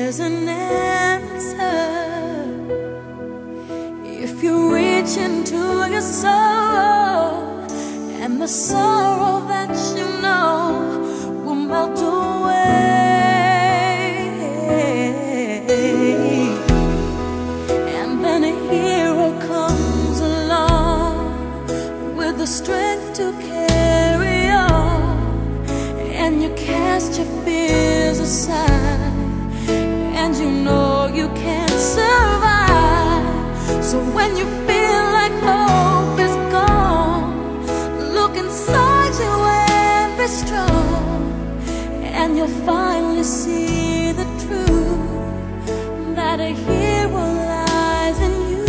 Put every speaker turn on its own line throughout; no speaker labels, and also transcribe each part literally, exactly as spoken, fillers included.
there's an answer. If you reach into your soul, and the sorrow that you know will melt away, and then a hero comes along with the strength to carry on, and you cast your fears aside, and you know you can't survive. So when you feel like hope is gone, look inside you and be strong, and you'll finally see the truth, that a hero lies in you.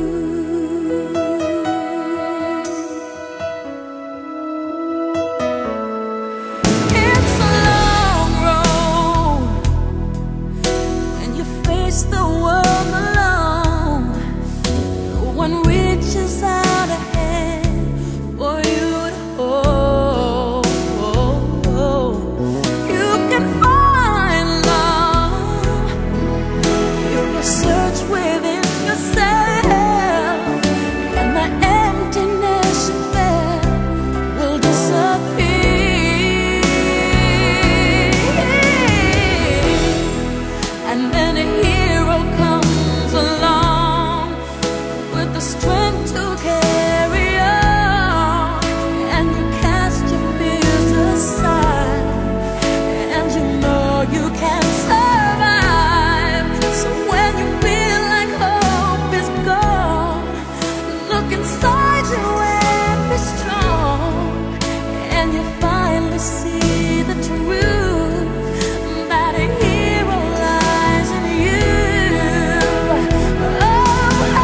It's a long road, and you face the world alone. No one reaches out a hand for you to hold. You can find love if you search within yourself, and the emptiness you felt will disappear. And then a hero comes along with the strength to carry on, and you cast your fears aside, and you know you can survive. So when you feel like hope is gone, look inside you and be strong, and you finally see the truth, that a hero lies in you. Oh,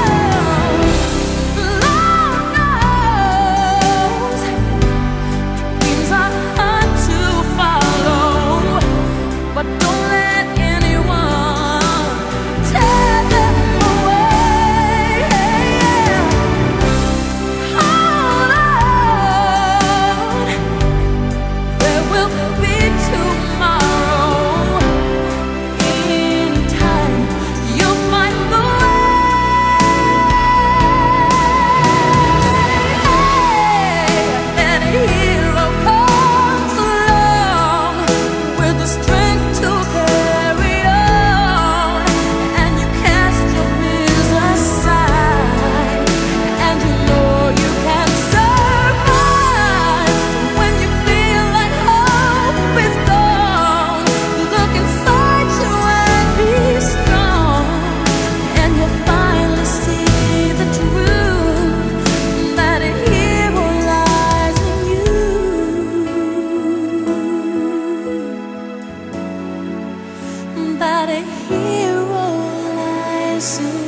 Lord knows dreams are hard to follow, but don't let anyone tear them away. Hold on, there will be tomorrow. In time, you'll find the way. That a hero comes along with the strength to carry on, and you cast your fears aside, and you know you can survive. So when you feel like hope is gone, look inside you and be strong, and you'll finally see the truth, that a hero lies in you. That a hero lies in you.